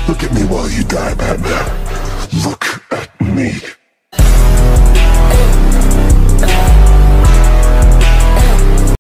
Look at me while you die, Batman. Look at me.